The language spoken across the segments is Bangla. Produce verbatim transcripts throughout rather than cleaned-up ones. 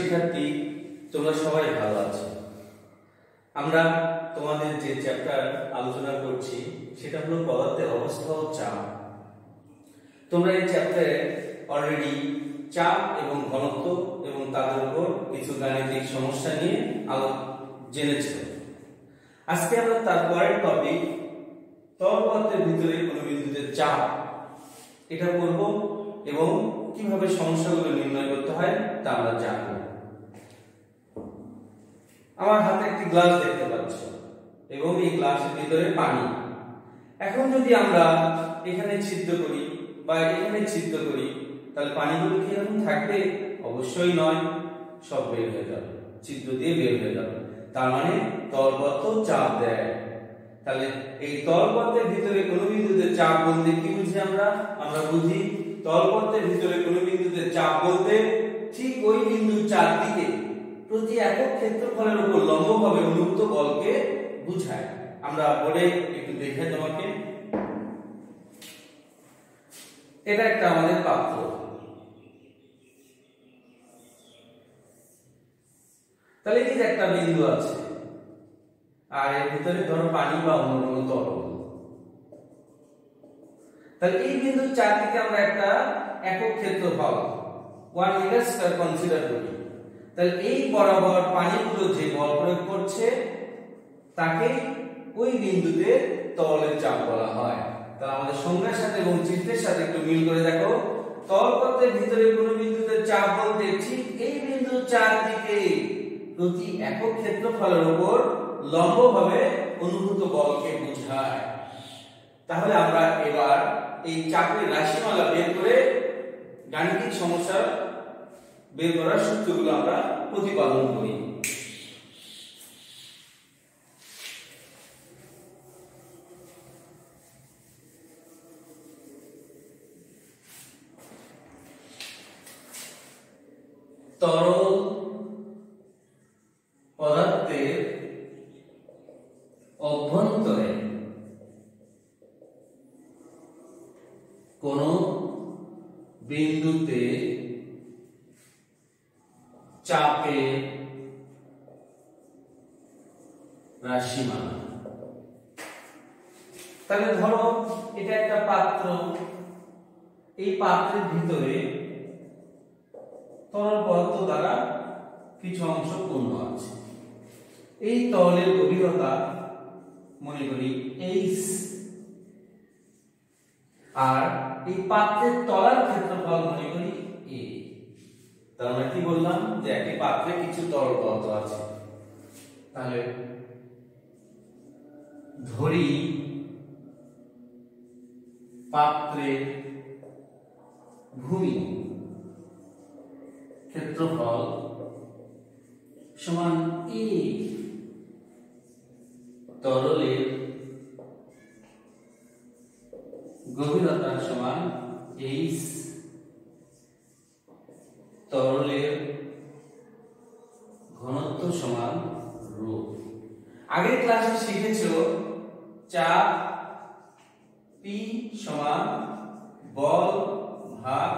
শিক্ষার্থী, তোমরা সবাই ভালো আছো। আমরা তোমাদের যে চ্যাপ্টার আলোচনা করছি সেটা হলো পদার্থের অবস্থা ও চাপ। তোমরা এই চ্যাপ্টারে অলরেডি চাপ এবং ঘনত্ব এবং তাদের উপর কিছু গাণিতিক সমস্যা নিয়ে আলো জেনেছো। আজকে আমরা তার পরের টপিক তরল পদার্থের ভিতরে কোনো বিন্দুতে চাপ এটা করব এবং কিভাবে সমস্যাগুলো নির্ণয় করতে হয় তা আমরা জানব। আমার হাতে একটি গ্লাস দেখতে পাচ্ছ এবং এই গ্লাসের ভিতরে পানি। এখন যদি আমরা এখানে ছিদ্র করি বা এখানে ছিদ্র করি তাহলে পানিগুলো কি এরকম থাকবে? অবশ্যই নয়, সব বের হয়ে যাবে, ছিদ্র দিয়ে বের হয়ে যাবে। তার মানে তরল পদার্থ চাপ দেয়। তাহলে এই তরল পদার্থের ভিতরে কোনো বিন্দুতে চাপ বলতে কি বুঝি আমরা? আমরা বুঝি তরল পদার্থের ভিতরে কোনো বিন্দুতে চাপ বলতে ঠিক ওই বিন্দুর চারদিকে প্রতি একক ক্ষেত্রফলের উপর লম্বভাবে অনুভূত বলকে বোঝায়। আমরা বোর্ডে একটু দেখে তোমাকে, এটা একটা আমাদের পাত্র। তাহলে এই যে একটা বিন্দু আছে আর এর ভিতরে ধরো পানি বা অন্য কোনো তরল। তাহলে এই বিন্দুর চারদিকে আমরা একটা একক ক্ষেত্রফল ওয়ান মিটার স্কয়ার কনসিডার করি। তাহলে এই বরাবর পানিগুলো যে বল প্রয়োগ করছে তাকে ওই বিন্দুতে তরলের চাপ বলা হয়। তাহলে আমাদের সংজ্ঞার সাথে এবং চিত্রের সাথে একটু মিল করে দেখো। তরল পদার্থের ভিতরে কোনো বিন্দুতে চাপ বলতে ঠিক এই বিন্দুর চারদিকে প্রতি একক ক্ষেত্রফলের উপর লম্বভাবে অনুভূত বলকে বোঝায়। তাহলে আমরা এবার এই চাপের রাশিমালা বের করে গাণিতিক সমস্যা বের করার সূত্রগুলো আমরা প্রতিপাদন করি। তরল পদার্থের অভ্যন্তরে কোন বিন্দুতে চাপের রাশিমালা। তাহলে ধরো এটা একটা পাত্র, এই পাত্রের ভিতরে তরল পদার্থ দ্বারা কিছু অংশ পূর্ণ আছে। এই তরলের গভীরতা মনে করি এইচ, আর এই পাত্রের তলার ক্ষেত্রফল মনে করি এ। তার আমরা কি বললাম যে একটি পাত্রে কিছু তরল পদার্থ আছে। তাহলে ধরি পাত্রের ভূমি ক্ষেত্রফল সমান এ, তরলের গভীরতা সমান এইচ, তরলের ঘনত্ব সমান রো। আগের ক্লাসে শিখেছো চাপ পি সমান বল ভাগ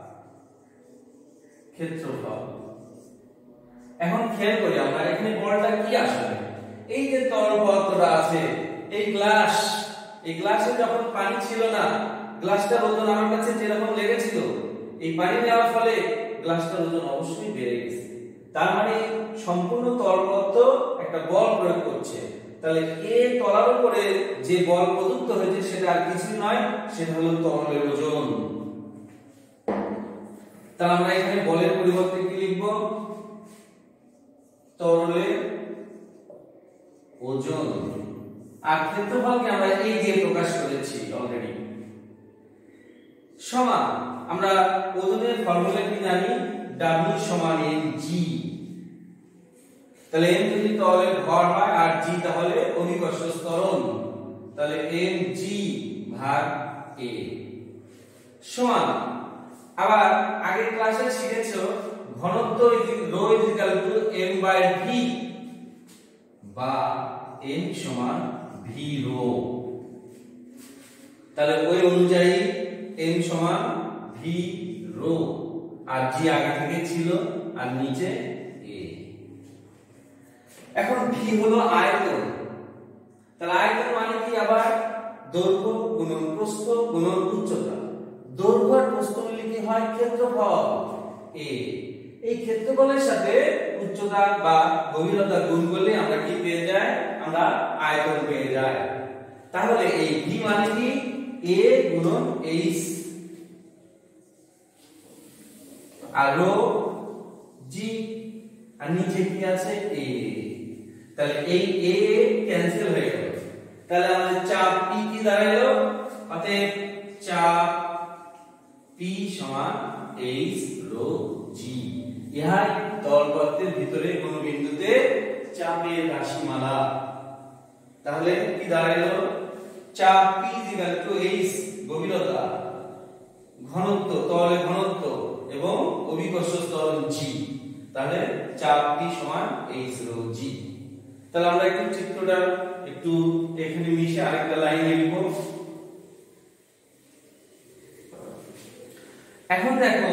ক্ষেত্রফল। এখন খেয়াল করি আমরা এখানে বলটা কি আসলে? এই যে তরল পদার্থটা আছে, এই গ্লাস, এই গ্লাসে যখন পানি ছিল না, গ্লাসটার ওজন আমার কাছে যেরকম লেগেছিল, এই পানি দেওয়ার ফলে গ্লাসটার ওজন অবশ্যই বেড়ে গেছে। তার মানে সম্পূর্ণ তরল পদার্থ একটা বল প্রয়োগ করছে। তাহলে এ তলার উপরে যে বল প্রযুক্ত হয়েছে সেটা আর কিছু নয়, সেটা হলো তরলের ওজন। তাহলে আমরা এখানে বলের পরিবর্তে কি লিখব? তরলের ওজন। আর ক্ষেত্রফলকে আমরা এই দিয়ে প্রকাশ করেছি অলরেডি। সমান, আমরা ওজনের ফর্মুলা কি জানি? W সমান mg। তাহলে m যদি তরলের ভর হয় আর g তাহলে অভিকর্ষ ত্বরণ, তাহলে mg ভাগ a সমান। আবার আগের ক্লাসে শিখেছো ঘনত্ব rho equal to m by v বা m সমান v রো। তাহলে ওই অনুযায়ী m সমান v রো আর g আগে থেকে ছিল আর নিচে a। এখন v হলো আয়তন, তাহলে আয়তন মানে কি? আবার দৈর্ঘ্য গুণন প্রস্থ গুণন উচ্চতা। দৈর্ঘ্য আর প্রস্থ মিলে কি হয়? ক্ষেত্রফল a। এই ক্ষেত্রফলের সাথে উচ্চতা বা গভীরতা গুণ করলে আমরা কি পেয়ে যাই? আমরা আয়তন পেয়ে যাই। তাহলে এই v মানে কি? a গুণন h আর রো g আর নিচে কি আছে? a। তাহলে এই a ক্যান্সেল হয়ে গেল, তাহলে আমাদের চাপ p কি দাঁড়ালো? অতএব চাপ p সমান h রো g। ইহাই তলপথের ভিতরে কোন বিন্দুতে চাপের রাশিমালা। তাহলে কি দাঁড়ালো? চাপ p h গভীরতা, ঘনত্ব তলের ঘনত্ব এবং অভিকর্ষ ত্বরণ g। তাহলে চাপ p সমান h রো g। তাহলে আমরা একটু চিত্রটা একটু এখানে মিশে আরেকটা লাইনে লিখব। এখন দেখো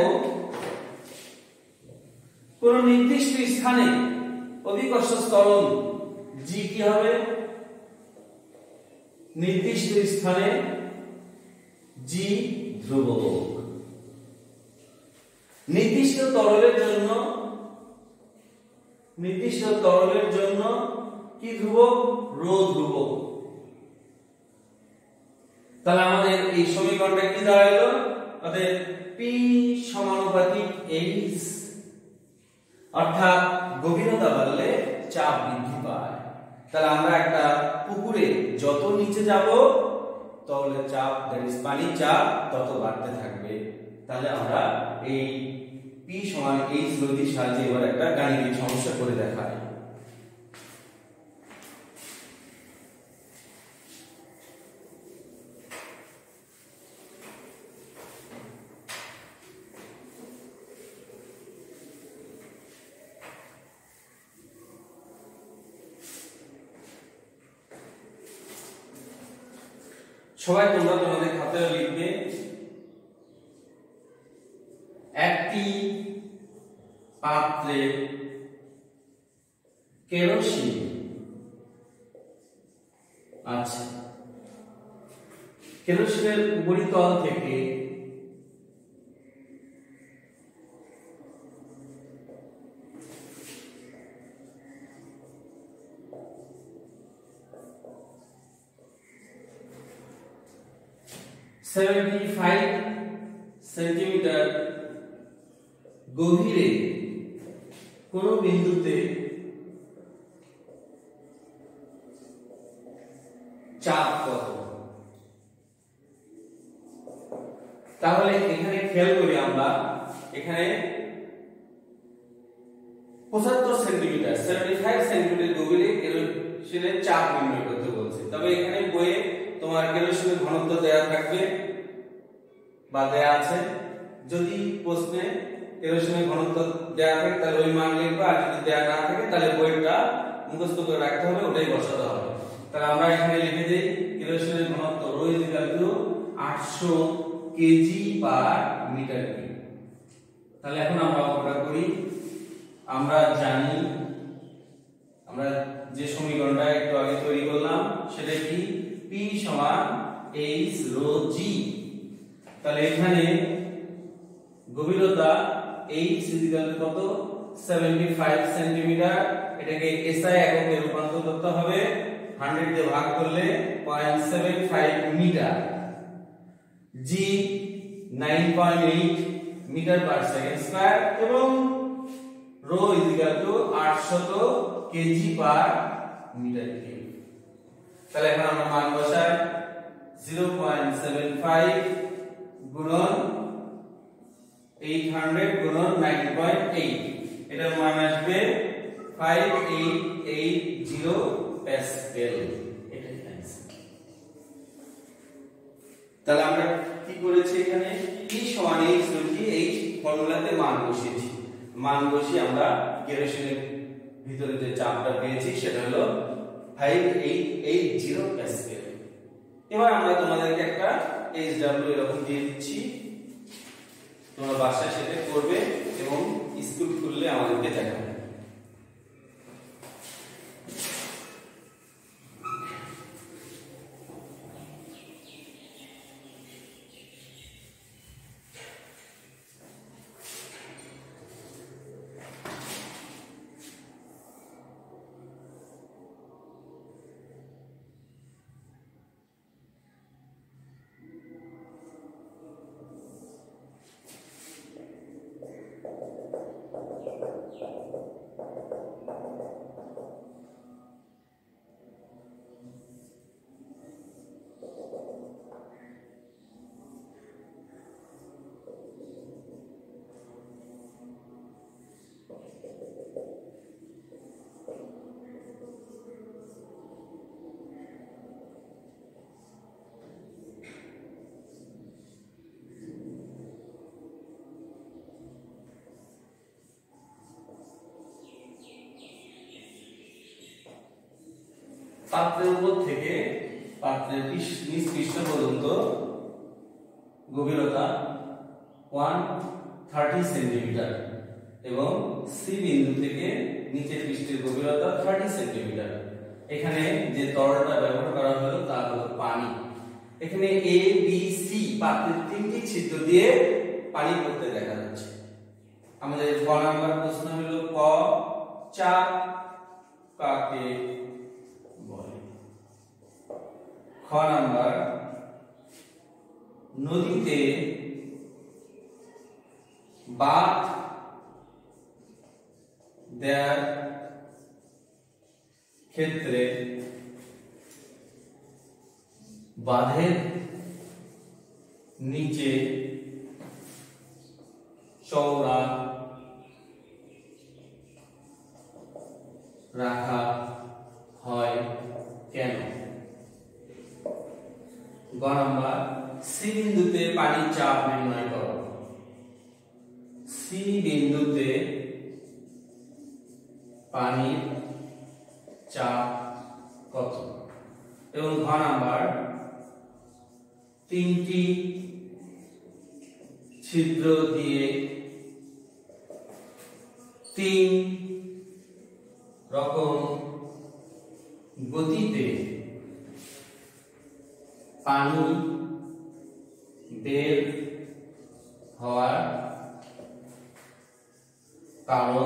কোন নির্দিষ্ট স্থানে অভিকর্ষ ত্বরণ g কি হবে? নির্দিষ্ট স্থানে g ধ্রুবক। নির্দিষ্ট তরলের জন্য নির্দিষ্ট তরলের জন্য কি ধ্রুবক? রো ধ্রুবক। তাহলে আমাদের এই সমীকরণটা কি দাঁড়ালো? অতএব p সমানুপাতিক h, অর্থাৎ গভীরতা বাড়লে চাপ বৃদ্ধি পায়। তাহলে আমরা একটা পুকুরে যত নিচে যাব তরলের চাপ, দ্যাট ইজ পানির চাপ তত বাড়তে থাকবে। তাহলে আমরা এই p সমান h রোধের সাহায্যে এবার একটা গাণিতিক সমস্যা করে দেখাই। সবাই তোমরা তোমাদের খাতায় লিখবে, একটি পাত্রে কেরোসিন আছে। কেরোসিনের উপরিতল থেকে পঁচাত্তর সেন্টিমিটার গভীরে কোন বিন্দুতে চাপ কত? তাহলে এখানে খেয়াল করি আমরা, এখানে পঁচাত্তর সেন্টিমিটার পঁচাত্তর সেন্টিমিটার গভীরে কেরোসিনের চাপ নির্ণয় করতে বলছে। তবে এখানে বইয়ে তোমার কেরোসিনের ঘনত্ব দেয়া থাকবে বা দেয়া আছে। যদি প্রশ্নে কেরোসিনের ঘনত্ব দেয়া থাকে তাহলে ওই মান লিখবা, আর যদি দেয়া না থাকে তাহলে বইটা মুখস্থ করে রাখতে হবে, ওটাই বসাতে হবে। তাহলে আমরা এখানে লিখে দেই কেরোসিনের ঘনত্ব রো ইকুয়াল টু আটশো কেজি পার মিটার কিউব। তাহলে এখন আমরা অঙ্কটা করি। আমরা জানি, আমরা যে সমীকরণটা একটু আগে তৈরি করলাম সেটা কি? p সমান h রো g। তাহলে এখানে গভীরতা h ইকুয়াল টু কত? পঁচাত্তর সেন্টিমিটার। এটাকে এসআই এককে রূপান্তর করতে হবে, একশো দিয়ে ভাগ করলে শূন্য পয়েন্ট সাত পাঁচ মিটার। g নয় পয়েন্ট আট মিটার পার সেকেন্ড স্কয়ার এবং রো ইকুয়াল টু আটশো কেজি পার মিটার কিউব। তাহলে এখন আমরা মান বসাই, শূন্য পয়েন্ট সাত পাঁচ গুণন আটশো গুণন নয় পয়েন্ট আট, এটার মান আসবে পাঁচ হাজার আটশো প্যাসকেল। এটাই অ্যানসার। তাহলে আমরা কি করেছি? এখানে p সমান h রো g, h ফর্মুলাতে মান বসিয়েছি। মান বসিয়ে আমরা কেরোসিনের ভিতরে যে চাপটা পেয়েছি সেটা হলো পাঁচ হাজার আটশো প্যাসকেল। এবার আমরা তোমাদেরকে একটা এইচ ডাব্লিউ এরকম দিয়ে দিচ্ছি, তোমরা বাসায় সেটা করবে। এবং স্কুল খুললে আমাদেরকে দেখাবে। পাত্রের উপর থেকে পাত্রের নিচ পৃষ্ঠ পর্যন্ত গভীরতা একশো তিরিশ সেন্টিমিটার এবং সি বিন্দু থেকে নিচের পৃষ্ঠের গভীরতা ত্রিশ সেন্টিমিটার। এখানে যে তরলটা ব্যবহার করা হলো তা হলো পানি। এখানে এ বি সি পাত্রের তিনটি ছিদ্র দিয়ে পানি পড়তে দেখা যাচ্ছে। আমাদের ক নাম্বার প্রশ্ন হলো ক চাপ কাকে বলে। খ নাম্বার নদীতে বাঁধ দেয়ার ক্ষেত্রে বাঁধের নিচে চওড়া রাখা হয় কেন? গ নাম্বার সি বিন্দুতে পানির চাপ নির্ণয় করো। সি বিন্দুতে পানির চাপ কত? এবং ঘ নাম্বার তিনটি ছিদ্র দিয়ে তিন রকম গতিতে পানি বের হওয়ার কারণ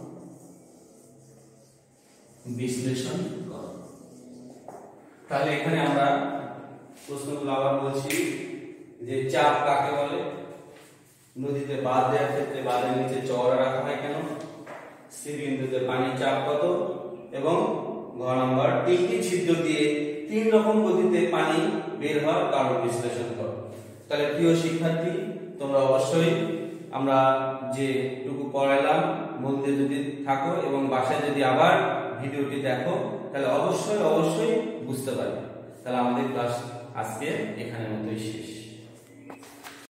বিশ্লেষণ করো। তাহলে এখানে আমরা প্রশ্নগুলো আবার বলছি যে চাপ কাকে বলে, নদীতে বাঁধ দেওয়ার ক্ষেত্রে বাঁধের নিচে চওড়া রাখা হয় কেন, সি বিন্দুতে পানির চাপ কত, এবং ঘ নাম্বার তিনটি ছিদ্র দিয়ে তিন রকম গতিতে পানি বের হওয়ার কারণ বিশ্লেষণ করো। তাহলে প্রিয় শিক্ষার্থী, তোমরা অবশ্যই আমরা যেটুকু পড়াইলাম মন দিয়ে যদি থাকো এবং বাসায় যদি আবার ভিডিওটি দেখো তাহলে অবশ্যই অবশ্যই বুঝতে পারবে। তাহলে আমাদের ক্লাস আজকে এখানের মতোই শেষ।